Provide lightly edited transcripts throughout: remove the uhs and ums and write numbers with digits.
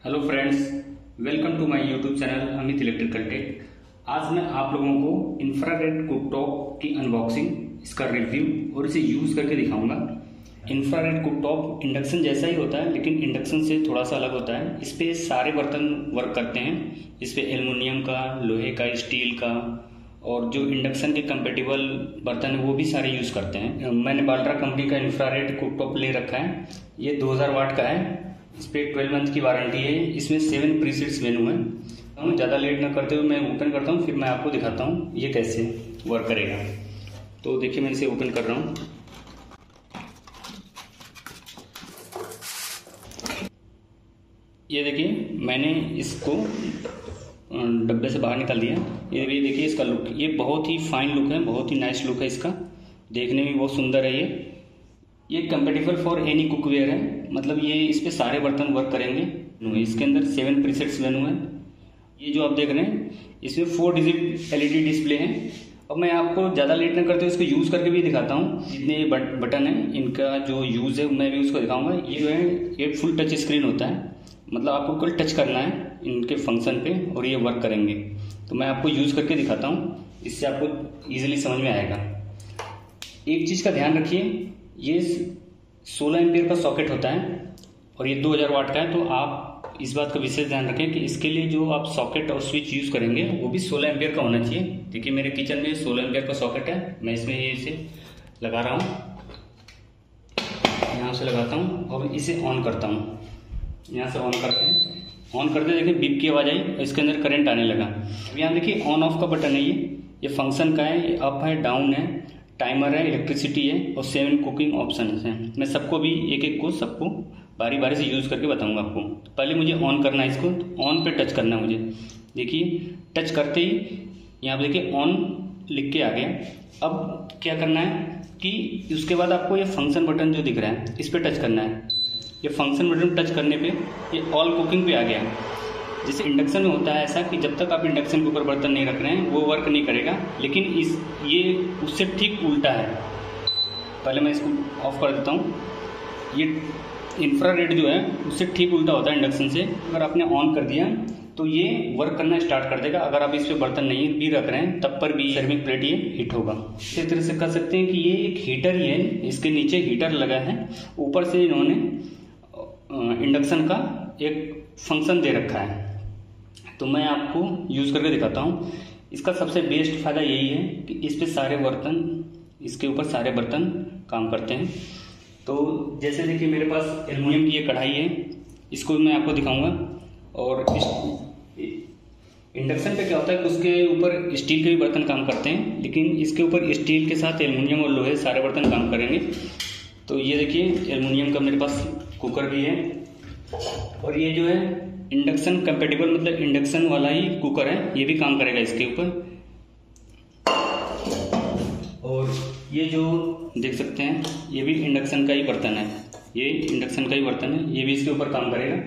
Hello friends, welcome to my YouTube channel Amit electrical tech. आज मैं आप लोगों को इंफ्रारेड कुकटॉप की अनबॉक्सिंग, इसका रिव्यू और इसे यूज़ करके दिखाऊंगा। इंफ्रारेड कुकटॉप इंडक्शन जैसा ही होता है, लेकिन इंडक्शन से थोड़ा सा अलग होता है। इस पे सारे बर्तन वर्क करते हैं। इस पे एल्युमिनियम का, लोहे का, स्टील का और जो इंडक्शन के कंपेटेबल बर्तन है वो भी सारे यूज़ करते हैं। मैंने बाल्ट्रा कंपनी का इंफ्रारेड कुकटॉप ले रखा है। ये 2000 वाट का है। इस पर 12 मंथ की वारंटी है। इसमें 7 प्रीसेट्स मेनू है। ज़्यादा लेट ना करते हुए मैं ओपन करता हूँ, फिर मैं आपको दिखाता हूँ ये कैसे वर्क करेगा। तो देखिए, मैं इसे ओपन कर रहा हूँ। ये देखिए, मैंने इसको डब्बे से बाहर निकाल दिया। ये भी देखिए इसका लुक, ये बहुत ही फाइन लुक है, बहुत ही नाइस लुक है इसका। देखने में बहुत सुंदर है। ये कंपेटेबल फॉर एनी कुकवेयर है, मतलब ये इस पे सारे बर्तन वर्क करेंगे। इसके अंदर 7 प्रीसेट्स मेनू है। ये जो आप देख रहे हैं, इसमें 4 डिजिट LED डिस्प्ले है। अब मैं आपको ज़्यादा लेट न करते हुए इसको यूज़ करके भी दिखाता हूँ। जितने बटन है इनका जो यूज़ है मैं भी उसको दिखाऊंगा। ये जो है ये फुल टच स्क्रीन होता है, मतलब आपको कल टच करना है इनके फंक्शन पे और ये वर्क करेंगे। तो मैं आपको यूज़ करके दिखाता हूँ, इससे आपको ईजिली समझ में आएगा। एक चीज़ का ध्यान रखिए, ये 16 एम्पियर का सॉकेट होता है और ये 2000 वाट का है। तो आप इस बात का विशेष ध्यान रखें कि इसके लिए जो आप सॉकेट और स्विच यूज़ करेंगे वो भी 16 एम्पियर का होना चाहिए। देखिए, मेरे किचन में 16 एम्पियर का सॉकेट है। मैं इसमें ये इसे लगा रहा हूँ, यहाँ से लगाता हूँ और इसे ऑन करता हूँ। यहाँ से ऑन करते हैं। ऑन करते देखिए बीप की आवाज़ आई और इसके अंदर करंट आने लगा। अब यहाँ देखिए ऑन ऑफ का बटन है। ये फंक्शन का है। ये अप है, डाउन है, टाइमर है, इलेक्ट्रिसिटी है और 7 कुकिंग ऑप्शन है। मैं सबको भी एक एक को सबको बारी बारी से यूज़ करके बताऊंगा आपको। तो पहले मुझे ऑन करना है इसको। तो ऑन पे टच करना है मुझे। देखिए, टच करते ही यहाँ पे देखिए ऑन लिख के आ गया। अब क्या करना है कि उसके बाद आपको ये फंक्शन बटन जो दिख रहा है इस पर टच करना है। ये फंक्शन बटन टच करने पे ये ऑल कुकिंग पे आ गया। जैसे इंडक्शन में होता है ऐसा कि जब तक आप इंडक्शन के ऊपर बर्तन नहीं रख रहे हैं वो वर्क नहीं करेगा, लेकिन ये उससे ठीक उल्टा है। पहले मैं इसको ऑफ कर देता हूँ। ये इंफ्रारेड जो है उससे ठीक उल्टा होता है इंडक्शन से। अगर आपने ऑन कर दिया तो ये वर्क करना स्टार्ट कर देगा। अगर आप इस पर बर्तन नहीं भी रख रहे हैं तब पर भी सर्विंग प्लेट ये हीट होगा। इसी तरह से कर सकते हैं कि ये एक हीटर ही है, इसके नीचे हीटर लगा है, ऊपर से इन्होंने इंडक्शन का एक फंक्शन दे रखा है। तो मैं आपको यूज़ करके दिखाता हूँ। इसका सबसे बेस्ट फ़ायदा यही है कि इस पे सारे बर्तन, इसके ऊपर सारे बर्तन काम करते हैं। तो जैसे देखिए मेरे पास एल्युमिनियम की ये कढ़ाई है, इसको मैं आपको दिखाऊंगा। और इंडक्शन पे क्या होता है कि उसके ऊपर स्टील के भी बर्तन काम करते हैं, लेकिन इसके ऊपर स्टील के साथ एल्युमिनियम और लोहे सारे बर्तन काम करेंगे। तो ये देखिए एल्युमिनियम का मेरे पास कुकर भी है और ये जो है इंडक्शन कंपेटेबल, मतलब इंडक्शन वाला ही कुकर है। ये भी काम करेगा इसके ऊपर। और ये जो देख सकते हैं ये भी इंडक्शन का ही बर्तन है। ये इंडक्शन का ही बर्तन है, ये भी इसके ऊपर काम करेगा।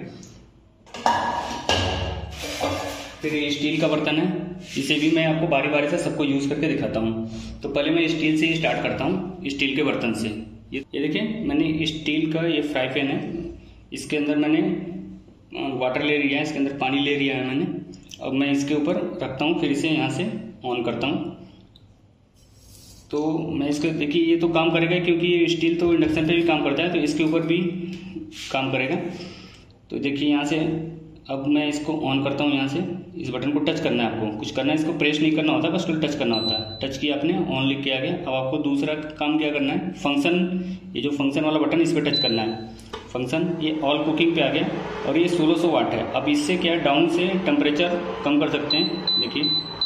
फिर ये स्टील का बर्तन है, इसे भी मैं आपको बारी बारी से सबको यूज़ करके दिखाता हूँ। तो पहले मैं स्टील से ही स्टार्ट करता हूँ, स्टील के बर्तन से। ये देखिए, मैंने स्टील का ये फ्राई पैन है। इसके अंदर मैंने वाटर ले लिया है, इसके अंदर पानी ले लिया है मैंने। अब मैं इसके ऊपर रखता हूँ, फिर इसे यहाँ से ऑन करता हूँ। तो मैं इसके देखिए ये तो काम करेगा, क्योंकि ये स्टील तो इंडक्शन पे भी काम करता है, तो इसके ऊपर भी काम करेगा। तो देखिए यहाँ से अब मैं इसको ऑन करता हूँ। यहाँ से इस बटन को टच करना है, आपको कुछ करना है, इसको प्रेस नहीं करना होता, बस टच करना होता है। टच किया आपने, ऑन लिख के आ गया। अब आपको दूसरा काम क्या करना है, फंक्शन, ये जो फंक्शन वाला बटन इस पर टच करना है। फंक्शन ये ऑल कुकिंग पे आ गया और ये 1600 वाट है। अब इससे क्या डाउन से टेम्परेचर कम कर सकते हैं। देखिए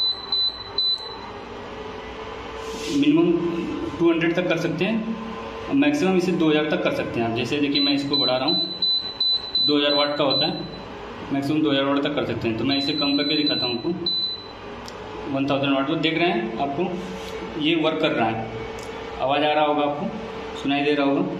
मिनिमम 200 तक कर सकते हैं, मैक्सिमम इसे 2000 तक कर सकते हैं आप। जैसे देखिए मैं इसको बढ़ा रहा हूँ, 2000 वाट का होता है, मैक्सिमम 2000 वाट तक कर सकते हैं। तो मैं इसे कम करके दिखाता हूँ आपको, 1000 वाट। तो देख रहे हैं आपको ये वर्क कर रहा है। आवाज़ आ रहा होगा, आपको सुनाई दे रहा होगा।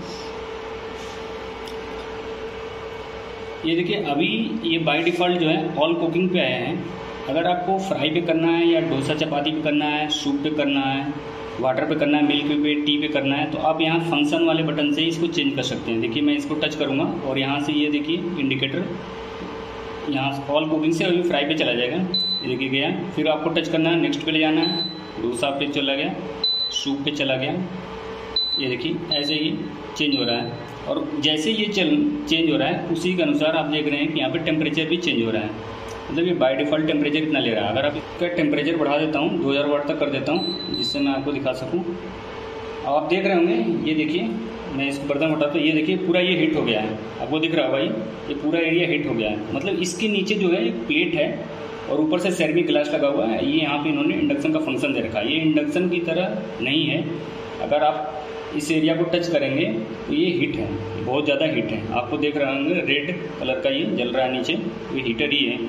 ये देखिए अभी ये बाय डिफ़ॉल्ट जो है ऑल कुकिंग पे आया है। अगर आपको फ्राई पे करना है या डोसा चपाती पे करना है, सूप पे करना है, वाटर पे करना है, मिल्क पे, टी पे करना है, तो आप यहाँ फंक्शन वाले बटन से इसको चेंज कर सकते हैं। देखिए मैं इसको टच करूँगा और यहाँ से ये देखिए इंडिकेटर यहाँ ऑल कुकिंग से अभी फ्राई पे चला जाएगा। ये देखिए गया। फिर आपको टच करना है, नेक्स्ट पे ले जाना है, डोसा पे चला गया, सूप पे चला गया। ये देखिए ऐसे ही चेंज हो रहा है, और जैसे ये चेंज हो रहा है उसी के अनुसार आप देख रहे हैं कि यहाँ पे टेम्परेचर भी चेंज हो रहा है। मतलब ये बाय डिफ़ॉल्ट टेम्परेचर कितना ले रहा है। अगर आप इसका टेम्परेचर बढ़ा देता हूँ, 2000 वाट तक कर देता हूँ, जिससे मैं आपको दिखा सकूँ। अब आप देख रहे होंगे, ये देखिए मैं इसको बर्तन उठाता हूँ, ये देखिए पूरा ये हीट हो गया है। आपको दिख रहा होगा ये पूरा एरिया हीट हो गया है। मतलब इसके नीचे जो है एक प्लेट है और ऊपर से सेरेमिक ग्लास लगा हुआ है। ये यहाँ पे इन्होंने इंडक्शन का फंक्शन दे रखा है। ये इंडक्शन की तरह नहीं है। अगर आप इस एरिया को टच करेंगे तो ये हीट है, बहुत ज़्यादा हीट है। आपको देख रहे होंगे रेड कलर का ये जल रहा है नीचे, ये हीटर ही है।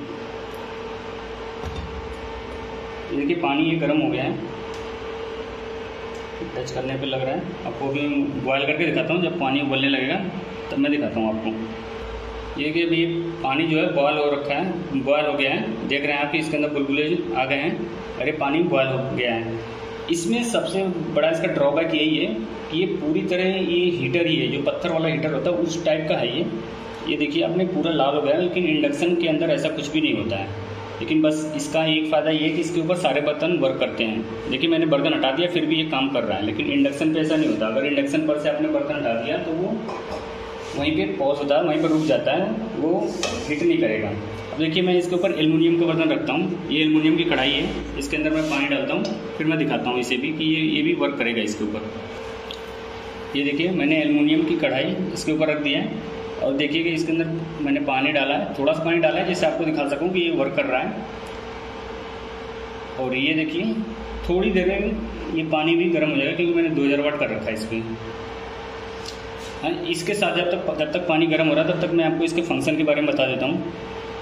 ये देखिए पानी ये गर्म हो गया है, टच करने पे लग रहा है। आपको भी बॉयल करके दिखाता हूँ, जब पानी उबलने लगेगा तब मैं दिखाता हूँ आपको। ये कि अभी पानी जो है बॉयल हो रखा है, बॉयल हो गया है। देख रहे हैं आप कि इसके अंदर बुलबुले आ गए हैं, अरे पानी बॉयल हो गया है। इसमें सबसे बड़ा इसका ड्रॉबैक यही है कि ये पूरी तरह ये हीटर ही है, जो पत्थर वाला हीटर होता है उस टाइप का है ये देखिए आपने पूरा लाल हो गया है। लेकिन इंडक्शन के अंदर ऐसा कुछ भी नहीं होता है। लेकिन बस इसका एक फ़ायदा ये है कि इसके ऊपर सारे बर्तन वर्क करते हैं। देखिए मैंने बर्तन हटा दिया फिर भी ये काम कर रहा है, लेकिन इंडक्शन पे ऐसा नहीं होता। अगर इंडक्शन पर से आपने बर्तन हटा दिया तो वो वहीं पे पॉज होता है, वहीं पर रुक जाता है, वो हिट नहीं करेगा। अब देखिए मैं इसके ऊपर एल्युमिनियम का बर्तन रखता हूँ। ये एल्युमिनियम की कढ़ाई है, इसके अंदर मैं पानी डालता हूँ, फिर मैं दिखाता हूँ इसे भी कि ये भी वर्क करेगा इसके ऊपर। ये देखिए मैंने एल्युमिनियम की कढ़ाई इसके ऊपर रख दिया है, और देखिए कि इसके अंदर मैंने पानी डाला है, थोड़ा सा पानी डाला है जिससे आपको दिखा सकूँ कि ये वर्क कर रहा है। और ये देखिए थोड़ी देर में ये पानी भी गर्म हो जाएगा, क्योंकि मैंने 2000 वाट कर रखा है इसमें। हाँ, इसके साथ जब तक पानी गर्म हो रहा है तब तक मैं आपको इसके फंक्शन के बारे में बता देता हूँ।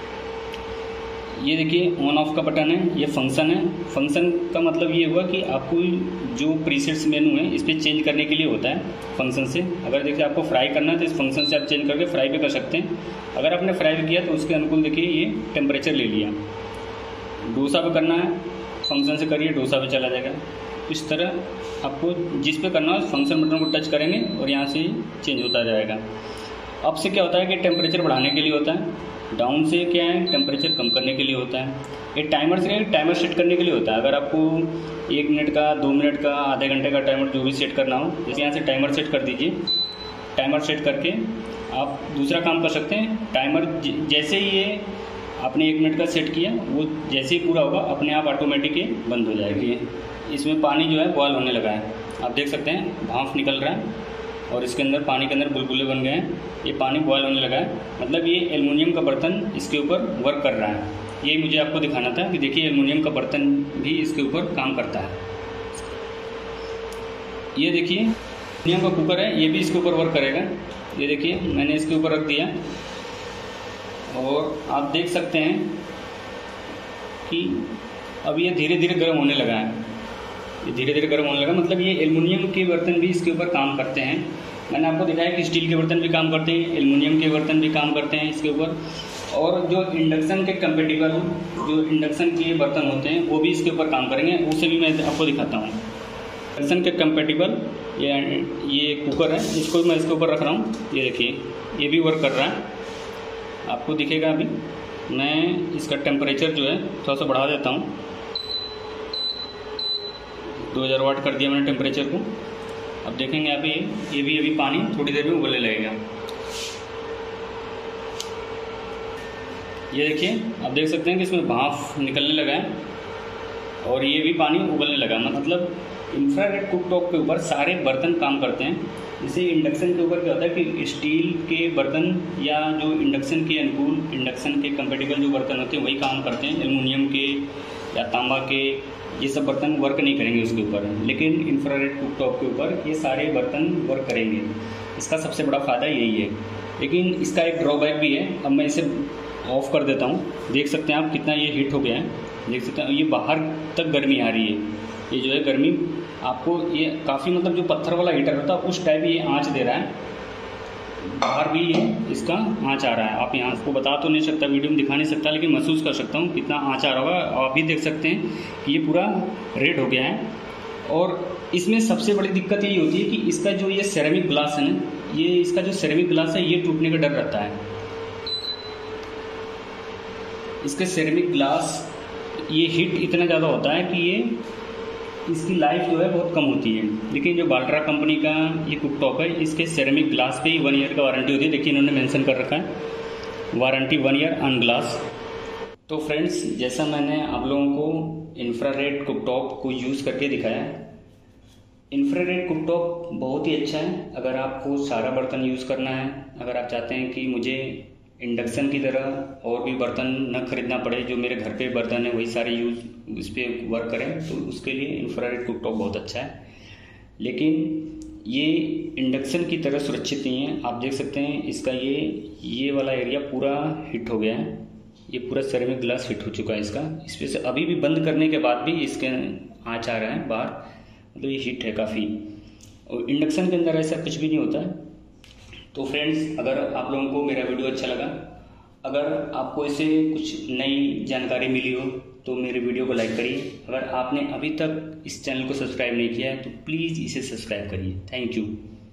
ये देखिए ऑन ऑफ का बटन है, ये फंक्शन है। फंक्शन का मतलब ये हुआ कि आपको जो प्रीसेट्स मेनू है इस पर चेंज करने के लिए होता है फंक्शन से। अगर देखिए आपको फ्राई करना है तो इस फंक्शन से आप चेंज करके फ्राई भी कर सकते हैं। अगर आपने फ्राई भी किया तो उसके अनुकूल देखिए ये टेम्परेचर ले लिया। डोसा पे करना है फंक्शन से करिए, डोसा पे चला जाएगा। इस तरह आपको जिस पे करना हो फंक्शन बटन को टच करेंगे और यहाँ से चेंज होता जाएगा। अप से क्या होता है कि टेम्परेचर बढ़ाने के लिए होता है, डाउन से क्या है टेम्परेचर कम करने के लिए होता है। ये टाइमर से टाइमर सेट करने के लिए होता है। अगर आपको 1 मिनट का, 2 मिनट का, आधे घंटे का टाइमर जो भी सेट करना हो, जैसे यहाँ से टाइमर सेट कर दीजिए। टाइमर सेट करके आप दूसरा काम कर सकते हैं। टाइमर जैसे ही ये आपने 1 मिनट का सेट किया, वो जैसे ही पूरा होगा अपने आप ऑटोमेटिक ये बंद हो जाएगी। इसमें पानी जो है बॉयल होने लगा है, आप देख सकते हैं भाप निकल रहा है और इसके अंदर पानी के अंदर बुलबुले बन गए हैं। ये पानी बॉयल होने लगा है, मतलब ये एल्युमिनियम का बर्तन इसके ऊपर वर्क कर रहा है। यही मुझे आपको दिखाना था कि देखिए एल्युमिनियम का बर्तन भी इसके ऊपर काम करता है। ये देखिए एल्युमिनियम का कुकर है, ये भी इसके ऊपर वर्क करेगा। ये देखिए मैंने इसके ऊपर रख दिया और आप देख सकते हैं कि अब ये धीरे धीरे गर्म होने लगा है। ये धीरे धीरे गर्म होने लगा, मतलब ये एल्युमिनियम के बर्तन भी इसके ऊपर काम करते हैं। मैंने आपको दिखाया कि स्टील के बर्तन भी काम करते हैं, एल्युमिनियम के बर्तन भी काम करते हैं इसके ऊपर। और जो इंडक्शन के कंपेटिबल जो इंडक्शन के बर्तन होते हैं वो भी इसके ऊपर काम करेंगे, उसे भी मैं आपको दिखाता हूँ। इंडक्शन के कंपेटिबल ये कुकर है, इसको मैं इसके ऊपर रख रहा हूँ। ये देखिए ये भी वर्क कर रहा है, आपको दिखेगा। अभी मैं इसका टेम्परेचर जो है थोड़ा सा बढ़ा देता हूँ। 2000 वाट कर दिया मैंने टेम्परेचर को। अब देखेंगे आप ये भी अभी पानी थोड़ी देर में उबलने लगेगा। ये देखिए आप देख सकते हैं कि इसमें भाप निकलने लगा है और ये भी पानी उबलने लगा। मतलब इंफ्रारेड कुकटॉप के ऊपर सारे बर्तन काम करते हैं। जैसे इंडक्शन के ऊपर क्या होता है कि स्टील के बर्तन या जो इंडक्शन के अनुकूल इंडक्शन के कंपेटिबल जो बर्तन होते हैं वही काम करते हैं। एल्युमिनियम के या तांबा के ये सब बर्तन वर्क नहीं करेंगे उसके ऊपर, लेकिन इंफ्रारेड कुकटॉप के ऊपर ये सारे बर्तन वर्क करेंगे। इसका सबसे बड़ा फ़ायदा यही है। लेकिन इसका एक ड्रॉबैक भी है। अब मैं इसे ऑफ़ कर देता हूँ। देख सकते हैं आप कितना ये हीट हो गया है, देख सकते हैं। ये बाहर तक गर्मी आ रही है। ये जो है गर्मी आपको ये काफ़ी मतलब जो पत्थर वाला हीटर होता है उस टाइप ये आँच दे रहा है। बाहर भी ये इसका आँच आ रहा है। आप यहाँ आपको बता तो नहीं सकता, वीडियो में दिखा नहीं सकता, लेकिन महसूस कर सकता हूँ कितना आँच आ रहा होगा। आप भी देख सकते हैं कि ये पूरा रेड हो गया है। और इसमें सबसे बड़ी दिक्कत यही होती है कि इसका जो ये सेरेमिक ग्लास है ना, ये इसका जो सेरेमिक ग्लास है ये टूटने का डर रहता है। इसके सेरेमिक ग्लास ये हीट इतना ज़्यादा होता है कि ये इसकी लाइफ जो है बहुत कम होती है। लेकिन जो बाल्ट्रा कंपनी का ये कुकटॉप है, इसके सेरेमिक ग्लास पे ही 1 ईयर का वारंटी होती है। देखिए इन्होंने मेंशन कर रखा है वारंटी 1 ईयर ऑन ग्लास। तो फ्रेंड्स, जैसा मैंने आप लोगों को इंफ्रारेड कुकटॉप को यूज़ करके दिखाया, इंफ्रारेड कुकटॉप बहुत ही अच्छा है। अगर आपको सारा बर्तन यूज़ करना है, अगर आप चाहते हैं कि मुझे इंडक्शन की तरह और भी बर्तन न खरीदना पड़े, जो मेरे घर पे बर्तन है वही सारे यूज़ उस पर वर्क करें, तो उसके लिए इंफ्रारेड कुकटॉप बहुत अच्छा है। लेकिन ये इंडक्शन की तरह सुरक्षित नहीं है। आप देख सकते हैं इसका ये वाला एरिया पूरा हिट हो गया है, ये पूरा सेरेमिक ग्लास हिट हो चुका है इसका। इस पे से अभी भी बंद करने के बाद भी इसके आँच आ रहा है बाहर, मतलब ये हिट है काफ़ी। और इंडक्शन के अंदर ऐसा कुछ भी नहीं होता है। तो फ्रेंड्स, अगर आप लोगों को मेरा वीडियो अच्छा लगा, अगर आपको इससे कुछ नई जानकारी मिली हो, तो मेरे वीडियो को लाइक करिए। अगर आपने अभी तक इस चैनल को सब्सक्राइब नहीं किया है तो प्लीज़ इसे सब्सक्राइब करिए। Thank you.